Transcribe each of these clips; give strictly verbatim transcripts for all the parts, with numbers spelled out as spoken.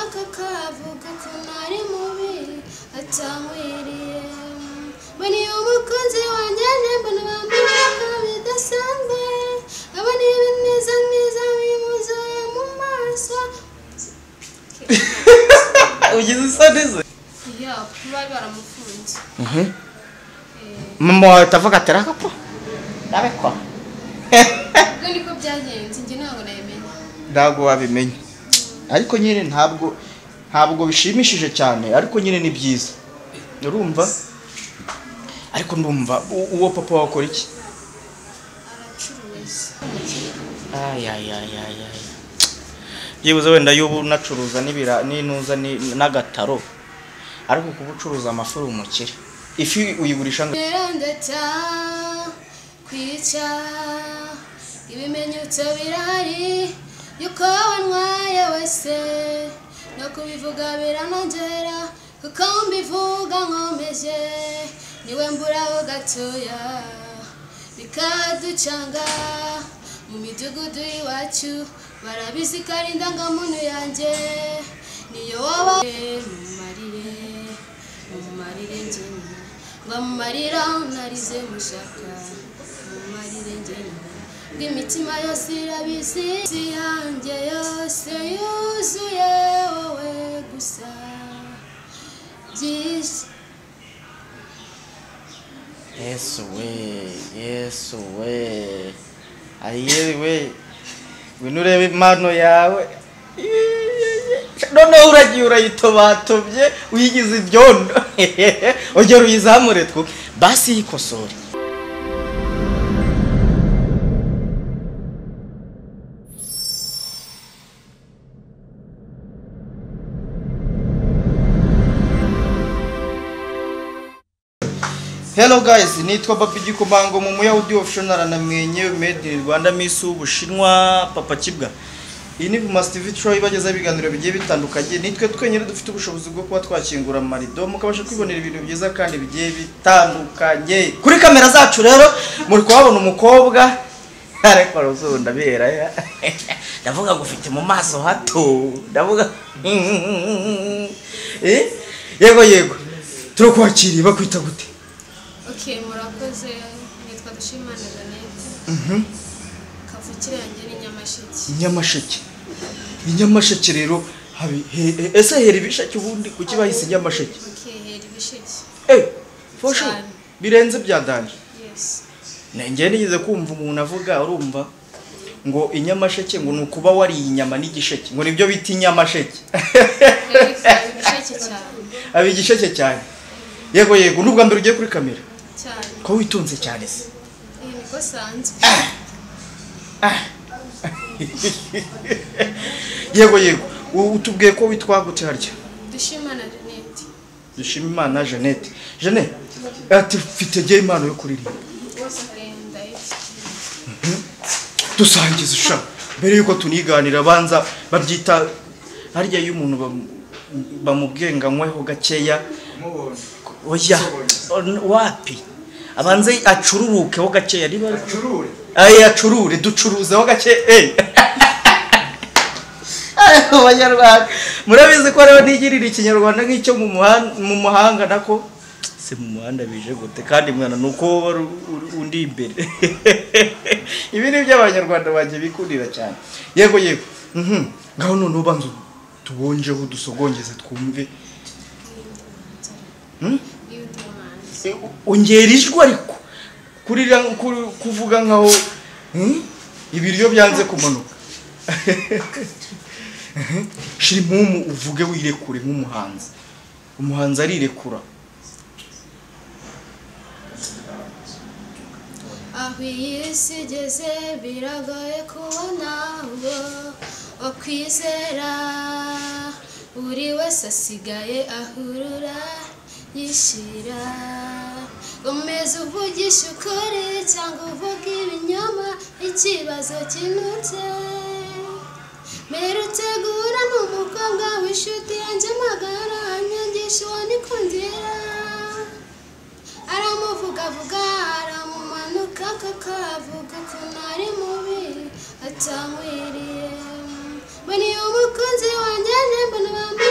kakavuga ko nari mubi atamwiriye bani umukunzi wanjye mbona bamubaka bidasanzwe abani ibineza mwiza bimuzuye mu maso ugize isonize ya bari baramufunze mama utavuga ati rakapo ndabekwa ubwo niko byagenze njye ntabwo nabimenye ntabwo wabimenye ariko nyine ntabwo ntabwo bishimishije cyane ariko nyine ni byiza urumva ariko ndumva uwo papa wakora iki aracuruza ay ay ay ay ay yibuze wenda yubu nacuruza nibira ninuza n'agataro ariko kubucuruza amafuru umukire ifi uyigurisha ndeta kwica ibimenyetso birahari yuko wanwaye wese no kubivuga biranongera kuko mbivuga nkomeje niwe mburaho gatoya bikaducanga mu midugudu iwacu barabizi ko ari indangamuntu yanjye niyo waba mumarire mumarire njyewe bamumarira narize mushaka mumarire njyewe bw'imitima yose irabizi si yanjye yose yuzuye wowe gusa byinshi Yesu we Yesu we ayewe we winurebe impano yawe none uragiye urayitobatobye uyigize ibyondo ongera uyizamure two basi yikosore Hello guys, nitwa Papi Gikumango mu Muyahudi official na mwenye made in Rwanda Miss Ubushinwa Papa Kibwa. Iyi ni Bumas T V show ibageza ibiganiro bigiye bitandukanye. Nitwe twenyine dufite ubushobozi bwo kuba twakingura marido mukabasha kwibonera ibintu byiza kandi bigiye bitandukanye. Kuri kamera zacu rero muri kuhabona umukobwa ariko rozunda bihera ya. Ndavuga gufite mu maso hato. Ndavuga eh yego yego. Turakwakiriye bakwita gute? Okay, murakoze nitwa Dushimana Jeannette. Mhm. Kavukire yanjye ni Nyamasheke. Nyamasheke. Nyamasheke rero habi ese heri bishake ubundi kuki bahise Nyamasheke? Okay, heri bishake. Eh, for sure. Birenze byadanje. Yes. Nenge nigeze kumva umuntu avuga urumva ngo inyamasheke ngo nukuba wari inyama n'igisheke ngo nibyo biti Nyamasheke. Bishake cyane. Abi igisheke cyane. Yego yego nubwo mbere ugiye kuri kamera. Cyane. Ko witonze cyane se. Eh niko sanzwe. Ah. Yego yego utubwiye ko witwa gute harya? Dushimana Jeannette. Dushimana Jeannette. Jeannette ati mfite je impano yo kuririmba. Wasagenda iki? Dusangiza sha mbere yuko tuniganira banza babyita harya y'umuntu bamubwenga nkweho gakeya oya wapi abanze acururuke ho gakeya riba acurure ay acurure ducuruze ho gake eh ayo banyarwanda murabizi ko rero nigirira ikinyarwanda nk'icyo mu muhanda mu muhanga nako se mu muhanda bije gute kandi mwana nuko undi imbere ibi ni by'abanyarwanda baje bikundira cyane yego yego mhm ngaho none ubanza tubonjeho dusogongeze twumve hm ongera ijwi ariko kurira kuvuga nkaho ibiryo byanze kumanuka shiri mumu uvuge wirekure nk'umuhanzi umuhanzi arirekura aho yisigeze biragoye kubona ubwo wakwizera uri wese asigaye ahurura yishira umeze uvugisha ukuri cyangwa uvuga ibinyoma ikibazo kinutse merutse guhura n'umukobwa w'inshuti yanjye magara anyangisha uwanikundira aramuvugavuga aramumanuka kakavuga ko nari mubi atamwiriye mbona iyo umukunzi wanjye mbona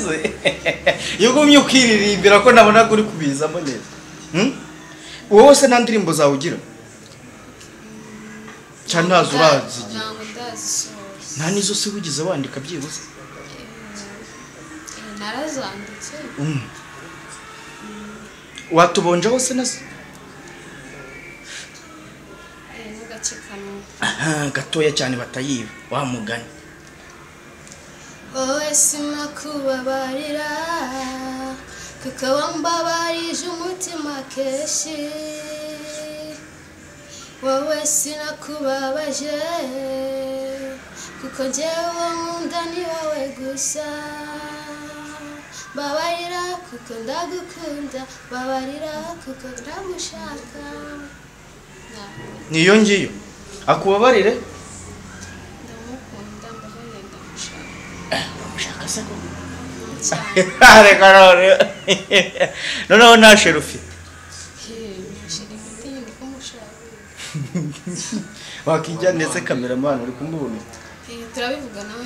se yugumye ukiririmbira ko nabona kuri kubizamo neza hm wowe se nta ndirimbo zawe ugira cyane ntazo urazi ntabwo ndazisohoza nta nizo se wigize wandika byibuze narazanditse watubonjaho se nazo gatoya cyane batayiba wamugana wowe sinakubabarira kuko wambabarije umutima kenshi wowe sinakubabaje kuko njyewe nkunda ni wowe gusa babarira kuko ndagukunda babarira kuko ndagushaka niyo ngiyo akubabarire ndamukunda mbabarira ndagushaka ndamushaka se ko reka none noneho nta sherufi wakijya ndetse kameramani uri kumubona turabivuga nawe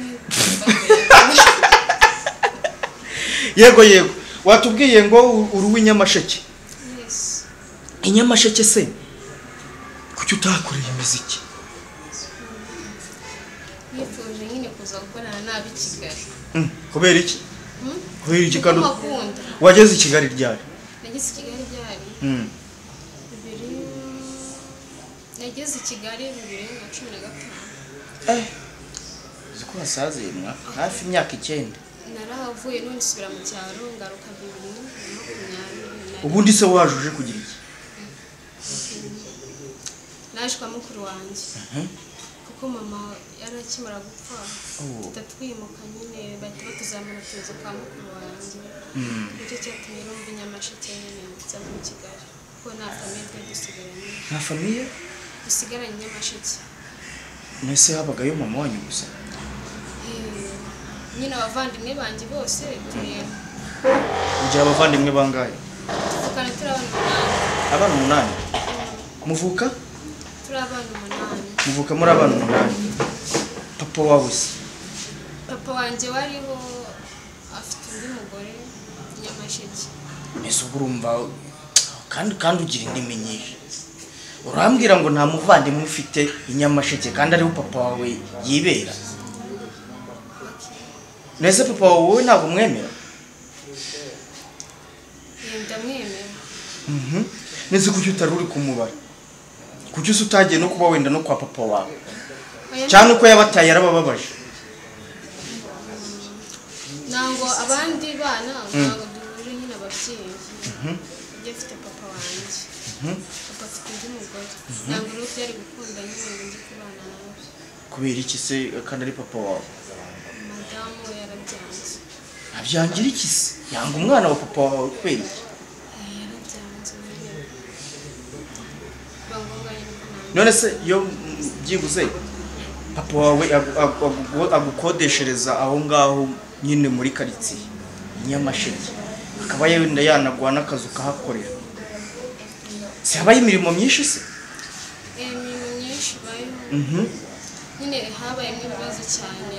yego yego watubwiye ngo uri w'inyamasheke yes inyamasheke se kuki utakoreye imiziki nifuje nyine kuza gukorana nabi Kigali kubera iki kubera iki kandi makunda wageze i Kigali ryari nageze i Kigali ryari bibiri nageze i Kigali bibiri na cumi na gatanu eh ziko basaziye mwa hafi imyaka icyenda narahavuye none nsubira mu cyaro ngaruka bibiri na makumyabiri ubundi se wajuje kugira iki naje kwa mukuru wanjye kuko mama yarakimara gupfa tutatwimuka nyine bahita batuzamura tuza kwa mukuru wanjye nicyo cyatumye rumva Nyamasheke nyine nza mu Kigali kuko nta famiye twari dusigaranye nta famiye dusigaranye Nyamasheke nese habagayo mama wanyu gusa nyine abavandimwe banjye bose tuyemo ugira abavandimwe bangahe tukana turi abana umunani abana umunani muvuka turi abana umunani muvuka muri abana umunani papa wawe se papa wanjye wariho afite undi mugore Nyamasheke ese urumva kandi kandi ugira indimi nyinshi urambwira ngo nta muvandimwe ufite Nyamasheke kandi ariho papa wawe yibera nese papa wawe ntabwo mwemera yenda mwemera mhm nese kuki utari uri kumubara kuki utagiye no kuba wenda no kwa papa wawe cyane uko yabataye arabababaje nango abandi bana ntabwo duhuje nyine ababyeyi njye mfite papa wanjye papa afite undi mugore ntabwo rero byari gukunda nyine ngo njye kubana nawe kubera iki se kandi ari papa wawe madamu yarabyanze abyangira iki se yanga umwana wa papa wawe kubera iki yarabyanze bangombwa nyine none se yo byibuze papa wawe agukodeshereza aho ngaho nyine muri karitsiye Nyamasheke akaba yenda yanagwa n'akazu kahakorera se habaye imirimo myinshi se imirimo myinshi bayo mhm nyine habayemo ibibazo cyane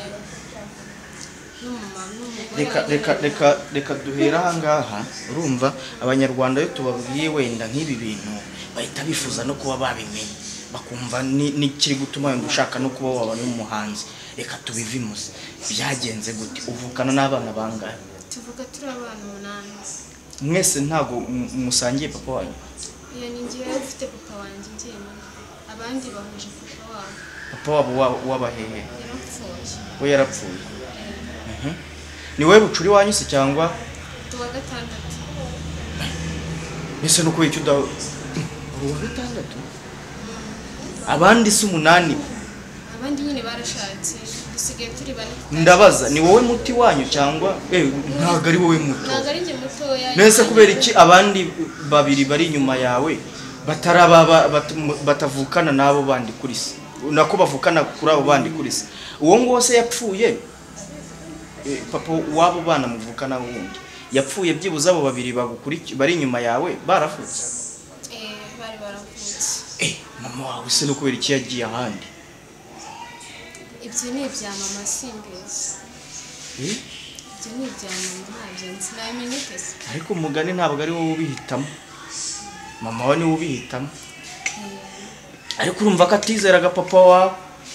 reka reka reka reka duhera aha ngaha urumva abanyarwanda yo tubabwiye wenda nk'ibi bintu bahita bifuza no kuba babimenye bakumva ni kiri gutuma wenda ushaka no kuba waba n'umuhanzi reka tubivimuze byagenze gute uvukana n'abana bangahe tuvuga turi abana umunani mwese ntago musangiye papa wanyu iyo ni ngiye ufite papa wanjye njyewe abandi bahuje papa wabo papa wabo wabahehe yarapfuye we yarapfuye ni wowe bucuri wanyu se cyangwa tuwa gatandatu ese nuko icyo da uwa gatandatu abandi se umunani abandi nyine barashatse dusigaye turi bane ndabaza ni wowe muti wanyu cyangwa eh ntago ari wowe muto ntago ari nge mutoya nese kubera iki abandi babiri bari inyuma yawe bataraba batavukana nabo bandi kuri se nako bavukana kuri abo bandi kuri se uwo ngo wose yapfuye papa wabo bana muvukana wundi yapfuye byibuza abo babiri bagukuri bari inyuma yawe barafutse eh bari barafutse eh mama wawe se no kubera iki yagiye ahandi ibyo ni ibya mama simbizi eh ibyo ni ibya mama ntabyo nzi namenye kese ariko umugani ntabwo ari wowe ubihitamo mama we niwe ubihitamo ariko urumva ko atizeraga papa wawe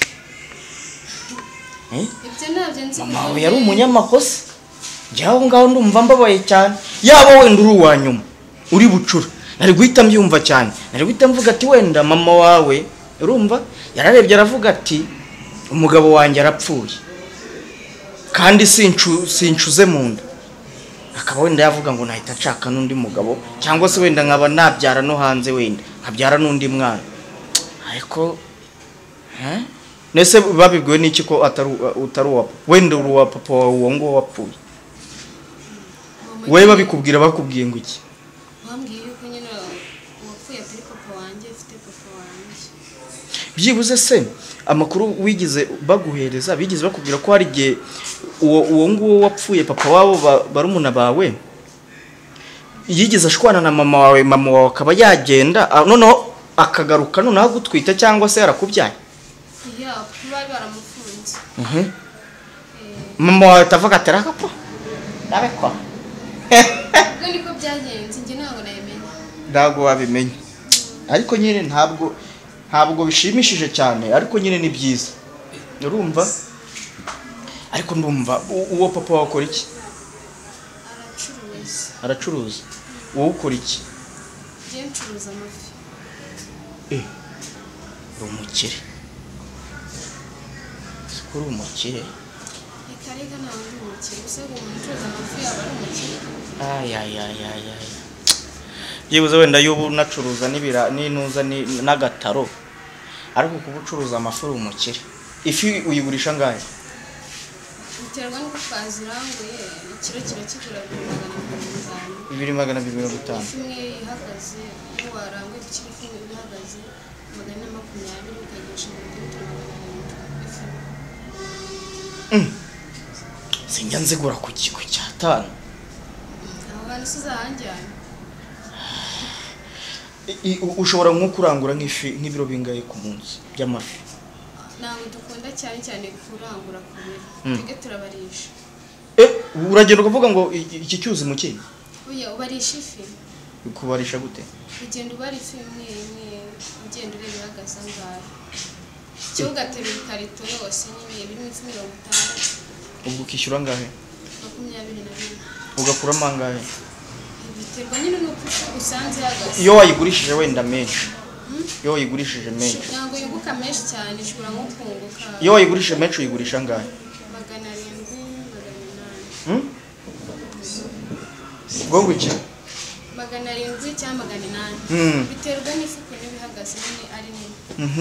eh ibyo ntabyo nzi mama we yari umunyamakosa njyaho ngaho ndumva mbabaye cyane yaba wenda uri uwa nyuma uri bucura nari guhita mbyumva cyane nari guhita mvuga ati wenda mama wawe urumva yararebye aravuga ati umugabo wanjye arapfuye kandi sincu sincuze mu nda akaba wenda yavuga ngo nahita nshaka n'undi mugabo cyangwa se wenda nkaba nabyara no hanze wenda nkabyara n'undi mwana ariko eh nese babibwiwe n'iki ko atari utari uwa wenda uri uwa papa wawe uwo ngo wapfuye wewe babikubwira bakubwiye ngo iki bambwiye yuko nyine uwapfuye atari papa wanjye afite papa wanjye byibuze se amakuru wigize baguhereza bigize bakubwira ko hari gihe uwo uwo nguwo wapfuye papa wabo barumuna bawe yigize ashwana na mama wawe mama wawe akaba yagenda noneho akagaruka noneho agutwita cyangwa se yarakubyaye ya bari baramufunze mhm mama wawe tavuga ati rakapo nabekwa ubwo niko byagenze njye ntabwo nabimenye ntabwo wabimenye ariko nyine ntabwo ntabwo bishimishije cyane ariko nyine ni byiza urumva ariko ndumva uwo papa wakora iki aracuruza aracuruza wowe ukora iki je ncuruza amafi eh rumukire sikuru umukire ikarega nawe umukire gusa umuntu ucuruza amafi yaba ari umukire ay ay ay ay ay yibuze wenda yubu nacuruza nibira ninuza n'agataro ariko kubucuruza amafuru umukire ifi uyigurisha ngahe biterwa n'uko twaziranguye ikiro kiro kigura bibiri magana abiri mirongo itanu imwe ihagaze iyo waranguye ikiro kimwe ihagaze magana makumyabiri ukayigisha mu bitaro sinjya nzigura ku kigo cya tanu aho hantu sizahanjyana ushobora nko kurangura nk'ifi nk'ibiro bingaye ku munsi by'amafi ntabwo dukunda cyane cyane kurangura ku biro twebwe turabarisha eh uragenda ukavuga ngo iki cyuzi mu kintu oya ubarisha ifi kubarisha gute ugenda ubara ifi imwe imwe ugenda ureba ihagaze angahe cyo ugaterura ikarito yose nyine birimo ifi mirongo itandatu ubwo ukishyura angahe makumyabiri na bine ugakuramo angahe biterwa nyine nuko usanze ihagaze iyo wayigurishije wenda menshi iyo wayigurishije menshi ntabwo yunguka menshi cyane ishobora nko kunguka iyo wayigurishije menshi uyigurisha angahe magana arindwi magana inani ubwo ngwiki magana arindwi cyangwa magana inani biterwa n'ifuku n'ibihagaze nyine ari nini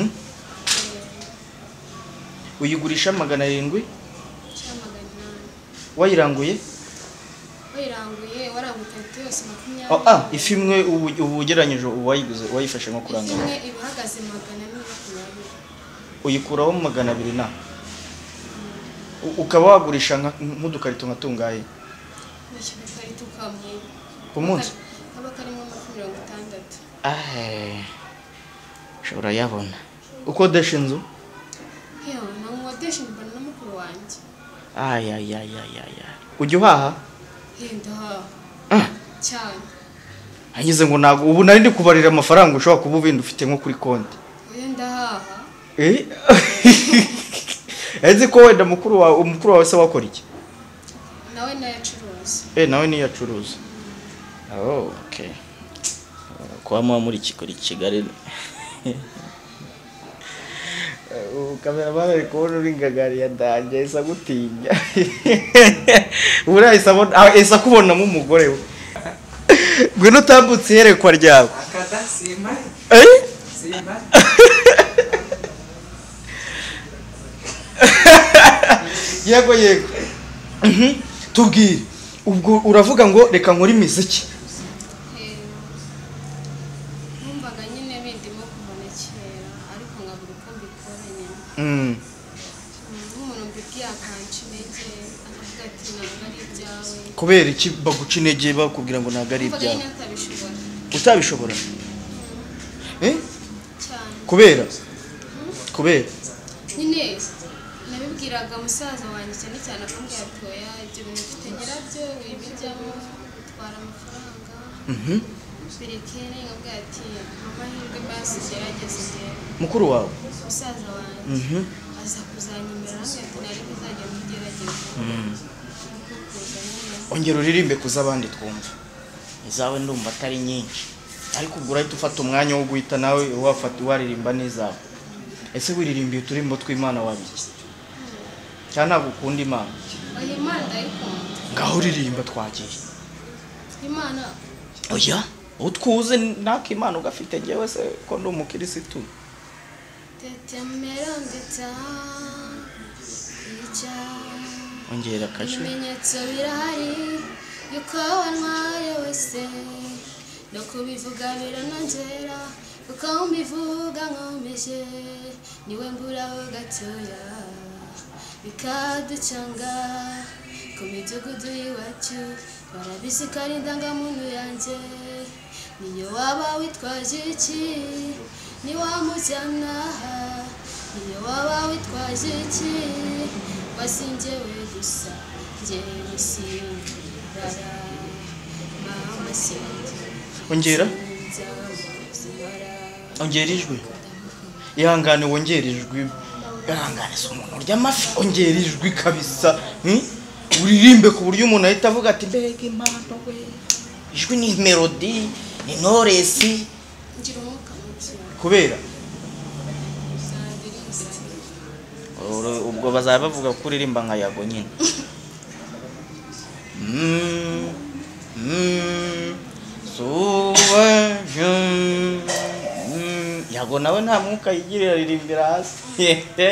uyigurisha magana arindwi cyangwa magana inani wayiranguye wayiranguye waranguye ikarito yose makumyabiri oh ah ifi imwe ubu ugeranyije uwayiguze wayifashe nko kurangura imwe ibihagaze magana ane makumyabiri uyikuraho magana abiri na ukaba wagurisha nk'udukarito nka tungaye wishyura ikarito kamwe ku munsi kaba karimo amafi mirongo itandatu ah ushobora yabona ukodesha inzu yo namwodesha mbana na mukuru wanjye ay ay ay ay ay ujya uhaha yenda cyane angize ngo nago ubu nari ndi kubarira amafaranga ushobora kuba ubindi ufite nko kuri konti yenda haha eh ezi ko wenda mukuru wa umukuru wawe se wakora iki nawe nayacuruza eh nawe ni yacuruza oh okay kwa mwa muri kikori Kigali kamera bari kubona uringagari ya danje isa gutinya urahise abona esa kubona mu mugore we gwino tambutse yerekwa ryawe akada simba eh simba yego yego mhm tubwire ubwo uravuga ngo reka nkora imiziki numvaga nyine bindimo kubona kera ariko nkabura uko mbikora nyine mm nk'umuntu mbibwiye akanca intege akavuga ati ntabwo ari ibyawe kubera iki baguca intege bakubwira ngo ntabwo ari ibyawe nyine atabishobora utabishobora eh cyane kubera kubera nyine nabibwiye nabibwiraga musaza wanjye cyane cyane akambwira ati oya ibyo bintu bifite nyirabyo wibijyamo bitwara amafaranga birekere nkabwira ati amahirwe basi gerageza igihe mukuru wawe musaza wanjye aza kuzanyemera nkabwira ati nari bizajya mugerageza ongera uririmbe kuza abandi twumva izawe ndumva atari nyinshi ariko ubwo urahita ufata umwanya wo guhita nawe wafata waririmba n'izawe ese wiririmbiye uturimbo tw'Imana wabiki cyane ntabwo ukunda Imana oya Imana ndayikunda ngaho uririmba twagiye Imana oya utwuze nako Imana ugafite ngewe se ko ndi umukirisitu tetemera ndeta ica ongera kashe ibimenyetso birahari yuko wantwaye wese no kubivuga biranongera kuko mbivuga nkomeje niwe mburaho gatoya bikaducanga ku midugudu y'iwacu barabizi ko ari indangamuntu yanjye niyo waba witwaje iki niwamujyana niyo waba witwaje iki wasingewe gusa njyewe sirara mama sinjye ongera ongera ijwi ihangane wongera ijwi ihangane se umuntu urya amafi ongera ijwi kabisa uririmbe ku buryo umuntu ahita avuga ati mbega impano we ijwi ni melody ni noresi ngira umwuka muke kubera ubwo bazaba bavuga ko uririmba nka Yago nyine mm mm suwa jum Yago nawe nta mwuka yigirira ririmbira hasi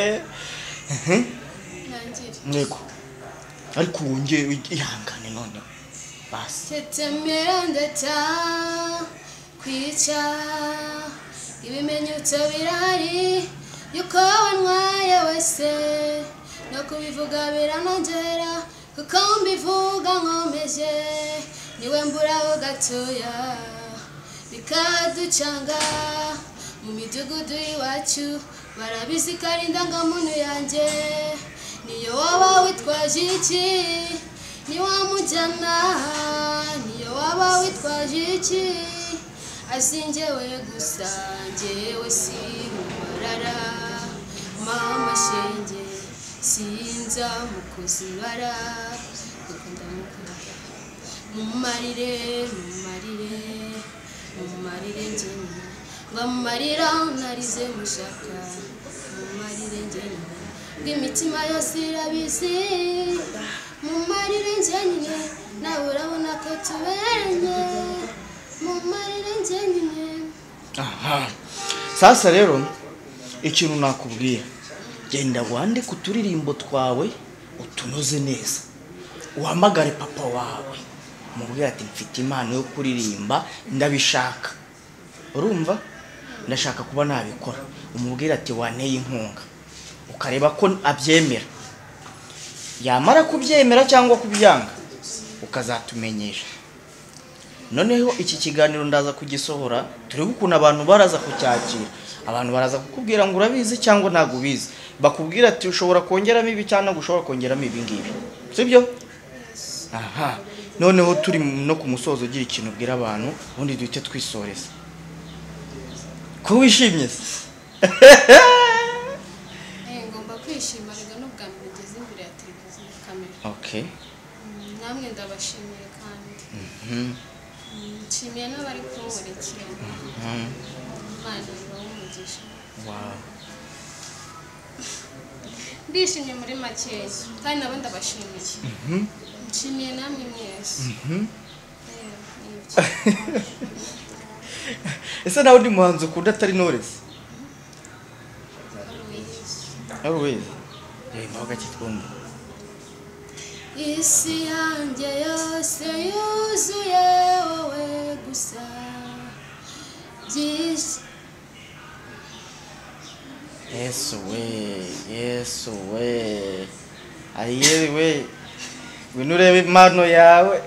Nego ariko wonge ihangane none basi tetemera ndeta kwica ibimenyetso birahari yuko wantwaye wese no kubivuga biranongera kuko mbivuga nkomeje niwe mburaho gatoya bikaducanga mu midugudu y'iwacu barabizi ko ari indangamuntu yanjye niyo waba witwaje iki niwamujyana niyo waba witwaje iki asingewe gusa njyewe si umarara mama shenge sinza mukozi bara kuko ndamukunda mumarire mumarire mumarire njyewe ngamarira narize mushaka mumarire njyewe bw'imitima yose irabizi mumarire njyewe nawe urabona ko tuberanye mumarire njyewe aha sasa rero ikintu nakubwiye genda wande kuturirimbo twawe utunoze neza uhamagare papa wawe mubwira ati mfite impano yo kuririmba ndabishaka urumva ndashaka kuba nabikora umubwira ati waneye inkunga ukareba ko abyemera yamara kubyemera cyangwa kubyanga ukazatumenyesha noneho iki kiganiro ndaza kugisohora turi gukuna abantu baraza kucyakira abantu baraza kukubwira ngo urabizi cyangwa ntago ubizi bakubwira ati ushobora kongeramo ibi cyangwa gushobora kongeramo ibi ngibi sibyo aha noneho turi no ku musozo ugira ikintu ubwira abantu ubundi duhite twisoreza ko wishimye se ngomba kwishima rega n'ubwa mbere ngeze imbere ya televiziyo kamera okay namwe ndabashimiye kandi nshimiye n'abari kumurikira Imana ibahe wow ndishimye muri makeya kandi nabo ndabashimiye nshimiye namwe mwese ese nawe ndi muhanzi ukunda atari Knowless always eh mbaga kitwumva isi yanjye yose yuzuye wowe gusa byinshi Yesu we Yesu we ayiye we winurebe impano yawe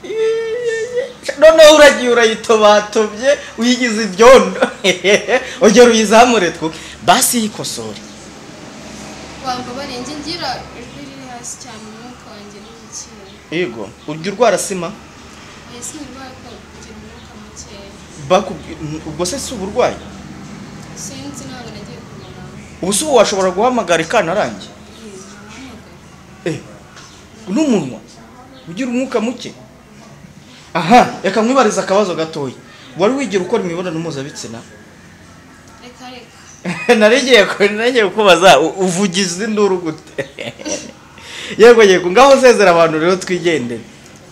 none uragiye urayitobatobye uyigize ibyondo ongera uyizamure two basi yikosore wanga barenze ngira ijwi riri hasi cyane umwuka wanjye n'umukeya. Yego, urya urwara sima? Ese nirwaye ko kugira umwuka mukeya. Bakubwi ubwo se si uburwayi? Sinzi ntabwo nagiye kumara. Ubu se washobora guhamagara ikanarange? Eh, n'umunwa ugira umwuka muke. Aha, reka nkwibariza akabazo gatoya. Wari wigira ukora imibonano mpuzabitsina? Reka reka. Narigiye ko nagiye kubaza uvugize induru gute. Yego yego, ngaho sezera abantu rero twigendere.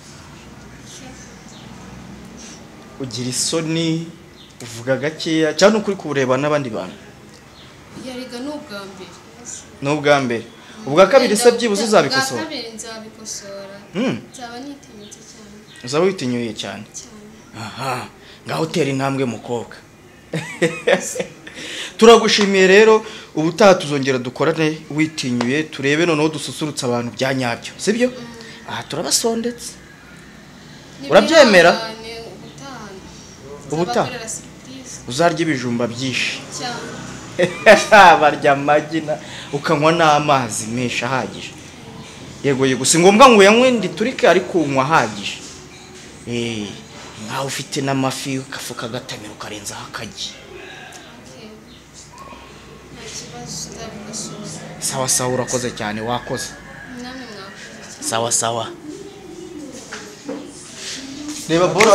Ugira isoni, uvuga gakeya cyane ukuri kureba n'abandi bantu. Yariga n'ubwa mbere. N'ubwa mbere. Ubwa kabiri se byibuze uzabikosora. Ubwa kabiri nzabikosora. Hmm. Nzaba nitinyutse cyane. Uzaba witinyuye cyane. Cyane. Aha, ngaho utera intambwe mukobwa. Turagushimiye rero, ubutaha tuzongera dukorane witinyuye, turebe noneho dususurutsa abantu bya nyabyo. Sibyo? Aha turabasondetse. Urabyemera? Ubutaha uzarya ibijumba byinshi. Cyane. Barya amagi ukanywa n'amazi menshi ahagije. Yego yego, si ngombwa ngo uyanywe ndi turike ariko unywa ahagije. Eh, nkaho ufite n'amafi ukafuka gatamira ukarenza hakagi. Sawa sawa, urakoze cyane, wakoze. Namwe mwakoze. Sawa sawa. Reba bora